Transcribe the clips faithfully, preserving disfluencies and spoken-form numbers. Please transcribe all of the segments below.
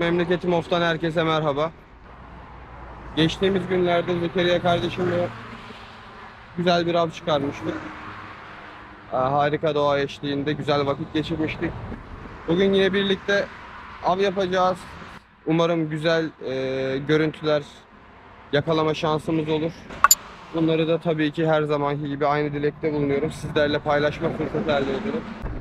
Memleketim Of'tan herkese merhaba. Geçtiğimiz günlerde Zekeriya kardeşimle güzel bir av çıkarmıştık. Harika doğa eşliğinde güzel vakit geçirmiştik. Bugün yine birlikte av yapacağız. Umarım güzel e, görüntüler yakalama şansımız olur. Bunları da tabii ki her zamanki gibi aynı dilekte bulunuyorum. Sizlerle paylaşma fırsatı elde edelim.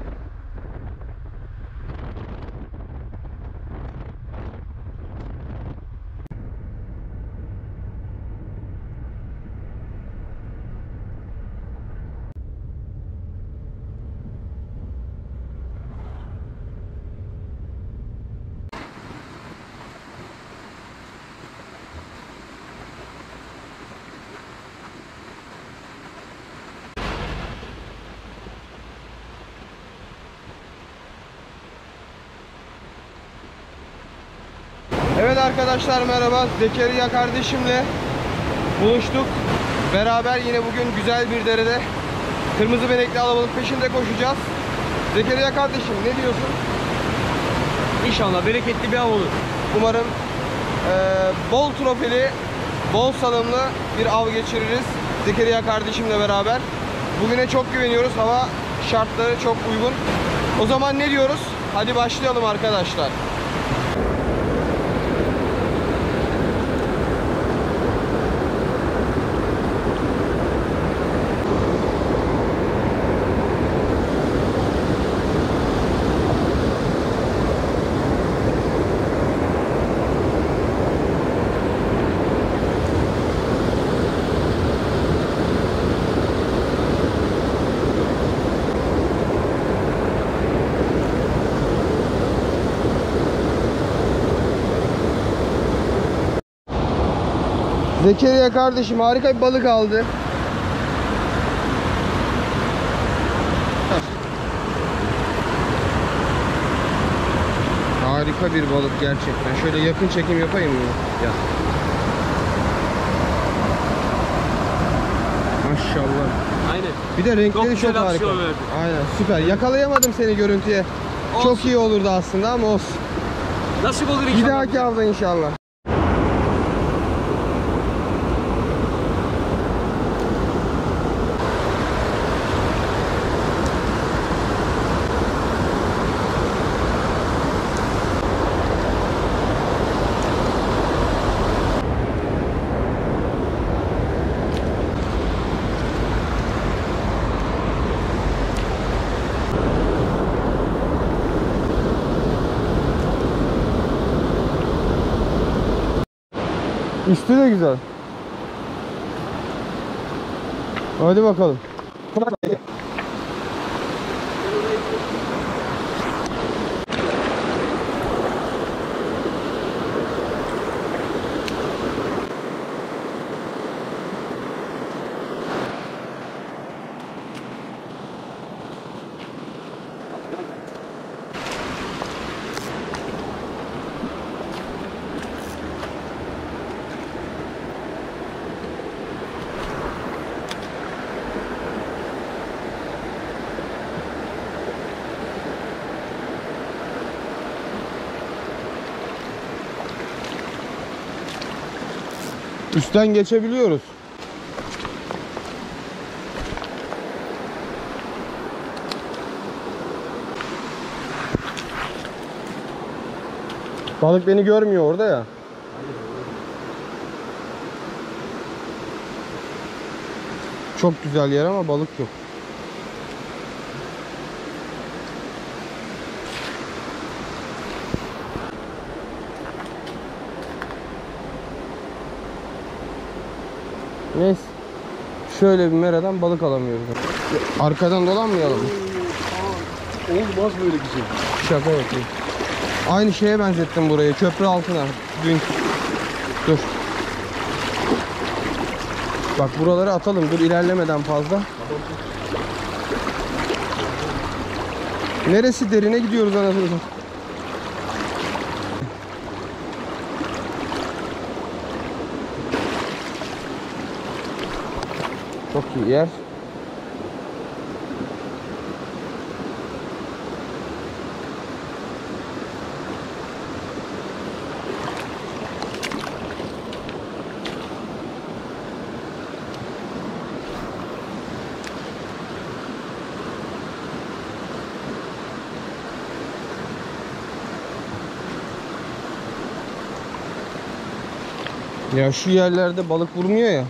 Evet arkadaşlar, merhaba. Zekeriya kardeşimle buluştuk. Beraber yine bugün güzel bir derede kırmızı benekli alabalık peşinde koşacağız. Zekeriya kardeşim, ne diyorsun? İnşallah bereketli bir av olur. Umarım e, bol trofeli, bol salımlı bir av geçiririz Zekeriya kardeşimle beraber. Bugüne çok güveniyoruz. Hava şartları çok uygun. O zaman ne diyoruz? Hadi başlayalım arkadaşlar. Zekeriya kardeşim harika bir balık aldı. Harika bir balık gerçekten. Şöyle yakın çekim yapayım mı? Ya. Maşallah. Aynen. Bir de renkleri Çok çok, harika. Aynen, süper. Yakalayamadım seni görüntüye. Olsun. Çok iyi olurdu aslında ama olsun. Nasip olur inşallah. Bir dahaki avda inşallah. Üstü de güzel. Hadi bakalım. Üstten geçebiliyoruz. Balık beni görmüyor orada ya. Çok güzel yer ama balık yok. Neyse. Şöyle bir meradan balık alamıyoruz. Arkadan dolanmayalım mı? Olmaz böyle güzel. Şaka yapayım. Aynı şeye benzettim burayı. Köprü altına. Dün. Dur. Bak buraları atalım. Dur, ilerlemeden fazla. Neresi derine gidiyoruz anasını. Çok iyi yer. Ya şu yerlerde balık vurmuyor ya.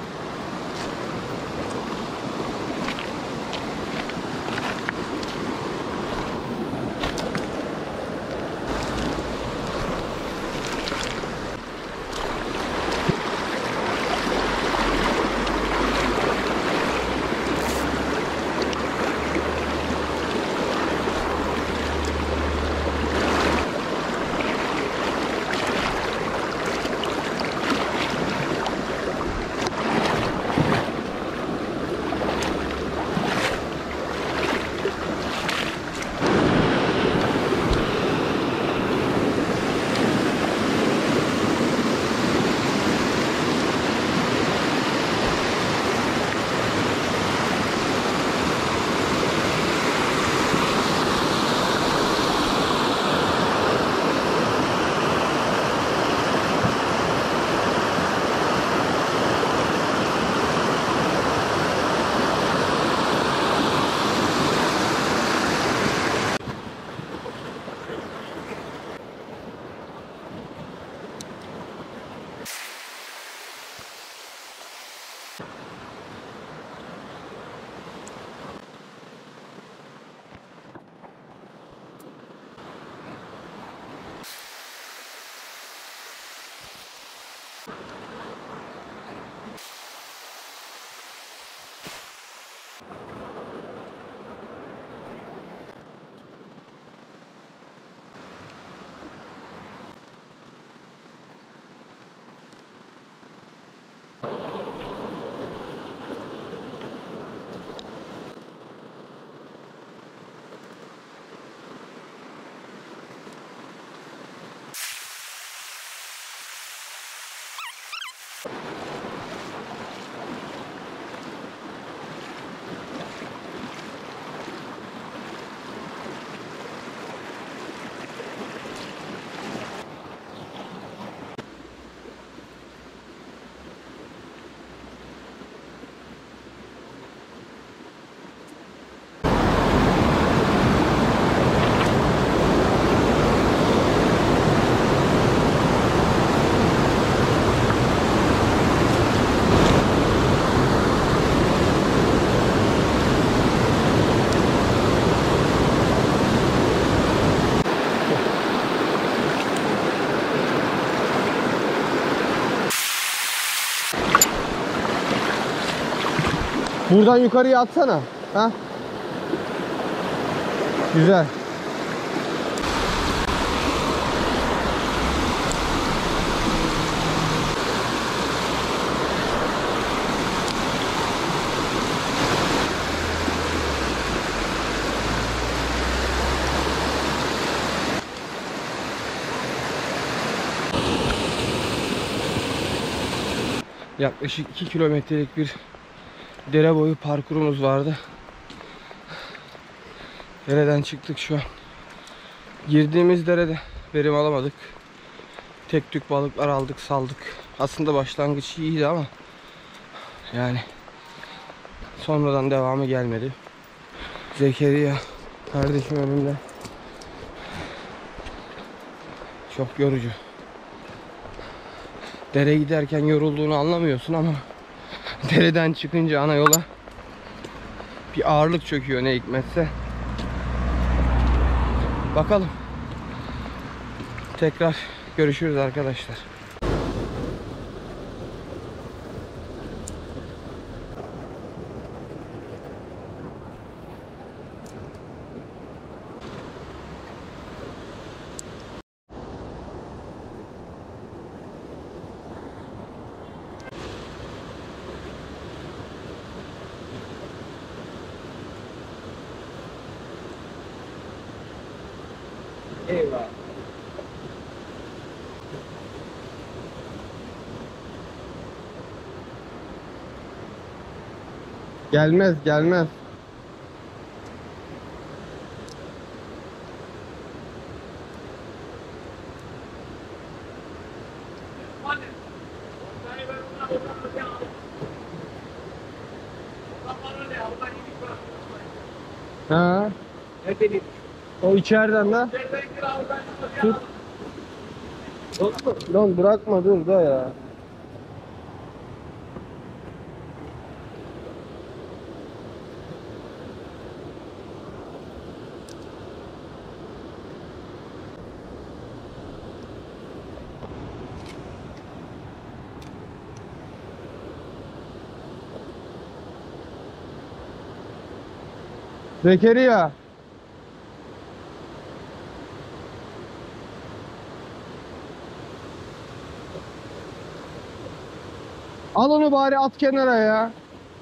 Buradan yukarıya atsana. Ha? Güzel. Yaklaşık iki kilometrelik bir dere boyu parkurumuz vardı. Dereden çıktık şu an. Girdiğimiz derede verim alamadık. Tek tük balıklar aldık, saldık. Aslında başlangıç iyiydi ama yani sonradan devamı gelmedi. Zekeriya kardeşim önümde. Çok yorucu. Dere giderken yorulduğunu anlamıyorsun ama dereden çıkınca ana yola bir ağırlık çöküyor ne hikmetse. Bakalım. Tekrar görüşürüz arkadaşlar. Eyvah. Gelmez, gelmez. Ha? Nerede? O içeriden de. Tut. Lan bırakma dur da ya. Zekeriya. Al onu bari at kenara ya.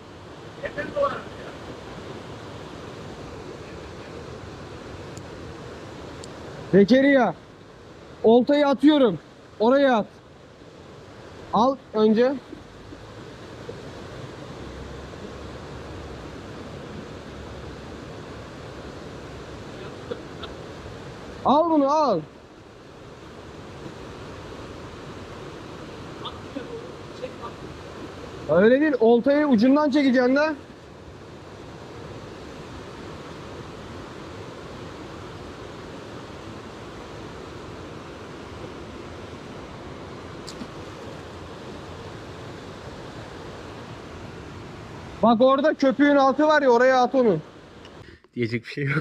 Zekeriya. Oltayı atıyorum. Oraya at. Al önce. Al bunu al. Öyle değil. Oltayı ucundan çekeceksin de. Bak orada köpüğün altı var ya, oraya at onu. Diyecek bir şey yok.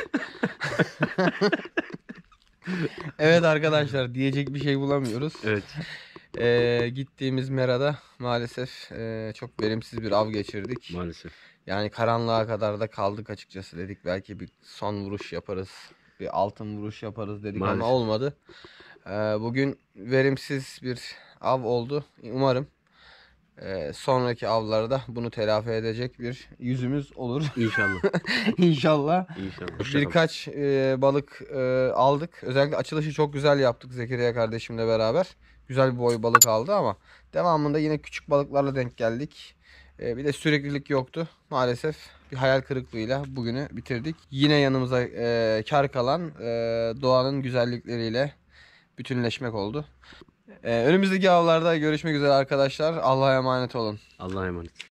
Evet arkadaşlar, diyecek bir şey bulamıyoruz. Evet. Ee, gittiğimiz merada maalesef e, çok verimsiz bir av geçirdik. Maalesef. Yani karanlığa kadar da kaldık açıkçası, dedik belki bir son vuruş yaparız. Bir altın vuruş yaparız dedik Maalesef. ama olmadı. Ee, bugün verimsiz bir av oldu. Umarım e, sonraki avlarda bunu telafi edecek bir yüzümüz olur. İnşallah. İnşallah. İnşallah. Hoşça kalın. Birkaç e, balık e, aldık. Özellikle açılışı çok güzel yaptık Zekeriya kardeşimle beraber. Güzel bir boy balık aldı ama devamında yine küçük balıklarla denk geldik. E, bir de süreklilik yoktu. Maalesef bir hayal kırıklığıyla bugünü bitirdik. Yine yanımıza e, kar kalan e, doğanın güzellikleriyle bütünleşmek oldu. E, önümüzdeki avlarda görüşmek üzere arkadaşlar. Allah'a emanet olun. Allah'a emanet.